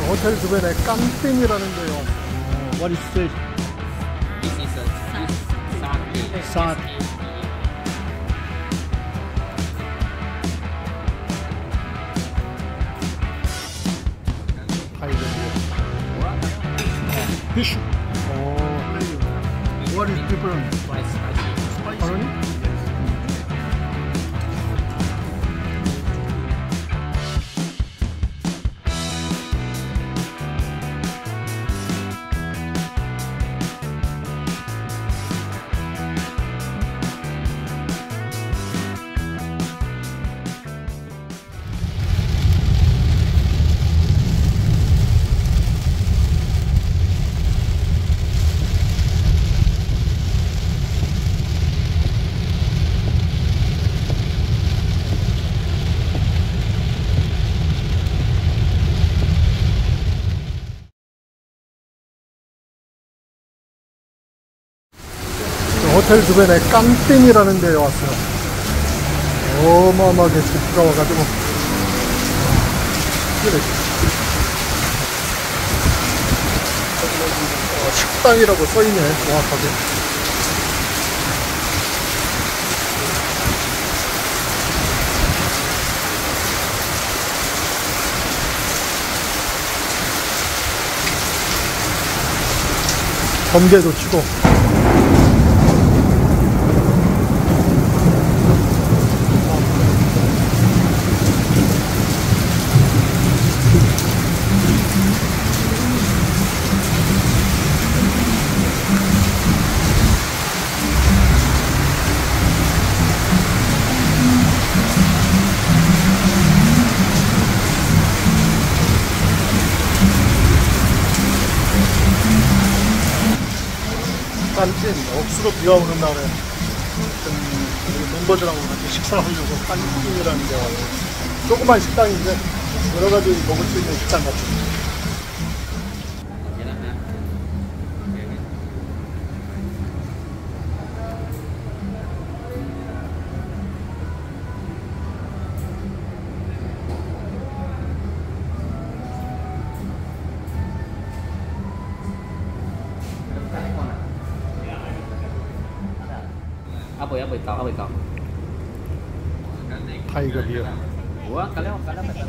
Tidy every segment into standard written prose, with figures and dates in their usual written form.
호텔 주변에 깡땡이라는 데요. What is this? This is a satay. Satay. Fish. Oh, what is different? Spicy. Pardon? 호텔 주변에 깡땡이라는 데에 왔어요. 어마어마하게 비가 와가지고 식당이라고 써있네. 정확하게. 번개도 치고. 깐찜, 억수로 비가 오는 날에 멤버들하고 같이 식사하려고 깐찜이라는 데 와요. 조그만 식당인데 여러 가지 먹을 수 있는 식당 같아요. Apa kau? 타이거 비어. Ủa, kalau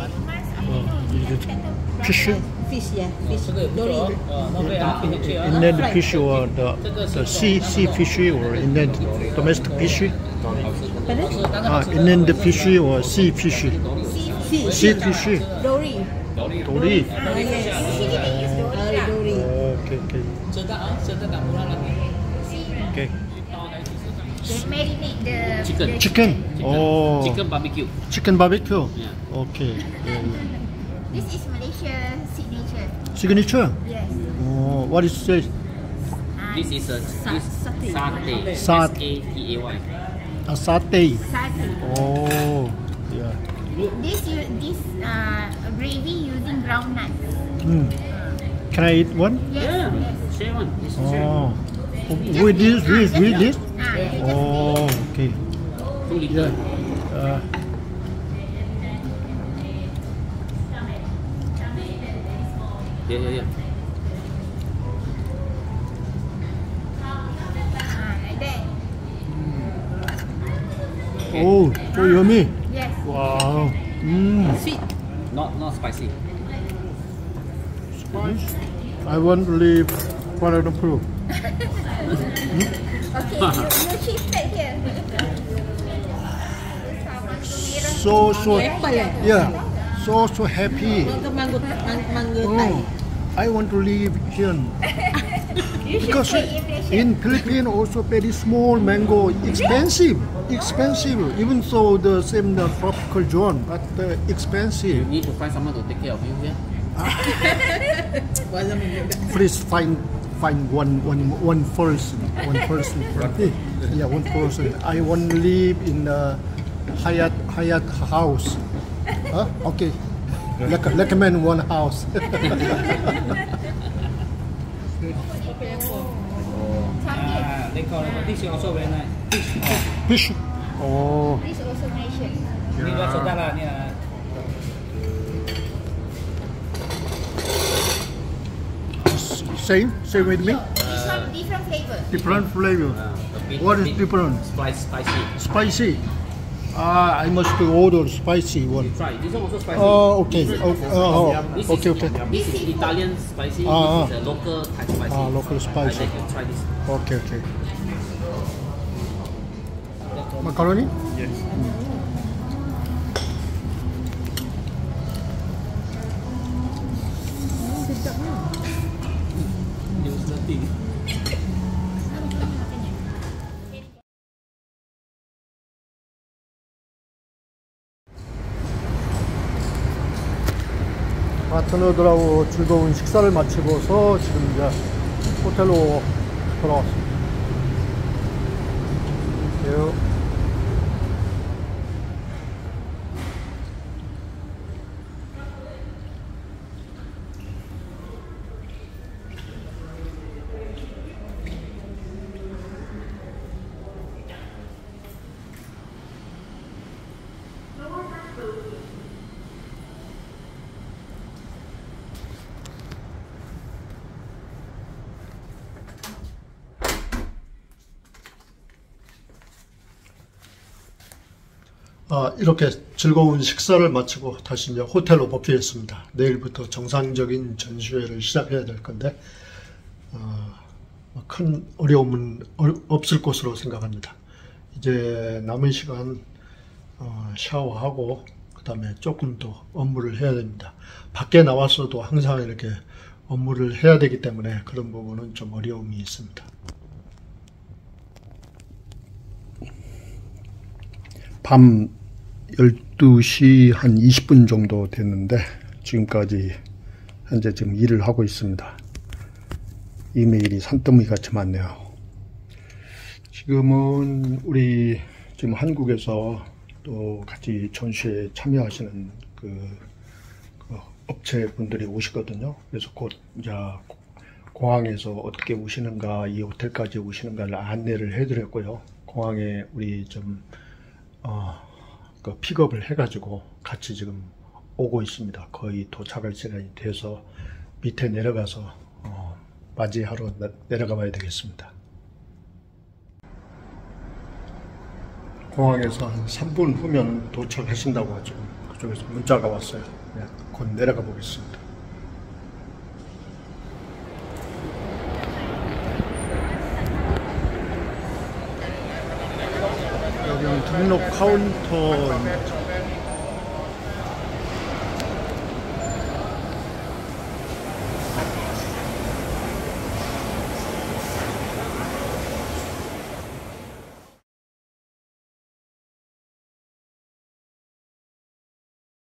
Fish? Fish, yeah. Fish. Dory. Inland fish or the sea fish or inland domestic fish? Inland fish or sea fish? Sea fish. Dory. 도리. Dory. Okay. Okay. They marinate the Chicken. Oh. chicken barbecue. Chicken barbecue. Yeah. Okay. This is Malaysia signature. Signature. Yes. Oh, what is this? This is a Satay. satay. Satay. Satay. A satay. Satay. Oh, yeah. This gravy using groundnuts. Can I eat one? Yeah. Yes. Share one. Oh, with this? Yes. Oh, okay. 2 liter. Yeah. Like that. Oh, so yummy. Yes. Wow. Sweet. Not spicy. I want to leave Kuala Lumpur. Okay, you shifted here. So Apple, yeah, so happy. Mango Thai. Oh, I want to live here You should because stay in Malaysia. in Philippines also very small mango expensive. Even though the same tropical zone, but You expensive. need to find someone to take care of you here. Please find one person. Yeah, one person. I want to live in a Hyatt house. Huh? Okay. Recommend one house. They call it. This is also very nice. Fish. Oh. This also Malaysian. Ni buat saudara ni. Same with me. This one different flavor. Different flavor. A bit- What is bit different? Spicy. Spicy. I must order spicy one. You try. This one also spicy. Oh, okay. This is, Okay. This is Italian spicy. Ah, This is a local Thai spicy. local spicy. I like you try this. Okay. Macaroni? Yes. Use nothing. 파트너들하고 즐거운 식사를 마치고서 지금 이제 호텔로 돌아왔습니다. 네. 이렇게 즐거운 식사를 마치고 다시 이제 호텔로 복귀했습니다. 내일부터 정상적인 전시회를 시작해야 될 건데 큰 어려움은 없을 것으로 생각합니다. 이제 남은 시간 샤워하고 그 다음에 조금 더 업무를 해야 됩니다. 밖에 나왔어도 항상 이렇게 업무를 해야 되기 때문에 그런 부분은 좀 어려움이 있습니다. 밤 12시 한 20분 정도 됐는데 지금까지 현재 지금 일을 하고 있습니다. 이메일이 산더미 같이 많네요. 지금은 우리 지금 한국에서 또 같이 전시회에 참여하시는 그 업체 분들이 오시거든요. 그래서 곧 이제 공항에서 어떻게 오시는가, 이 호텔까지 오시는가를 안내를 해드렸고요. 공항에 우리 좀 그 픽업을 해가지고 같이 지금 오고 있습니다. 거의 도착할 시간이 돼서 밑에 내려가서 맞이하러 내려가 봐야 되겠습니다. 공항에서 한 3분 후면 도착하신다고 하죠. 그쪽에서 문자가 왔어요. 네, 곧 내려가 보겠습니다. 여기는 등록 카운터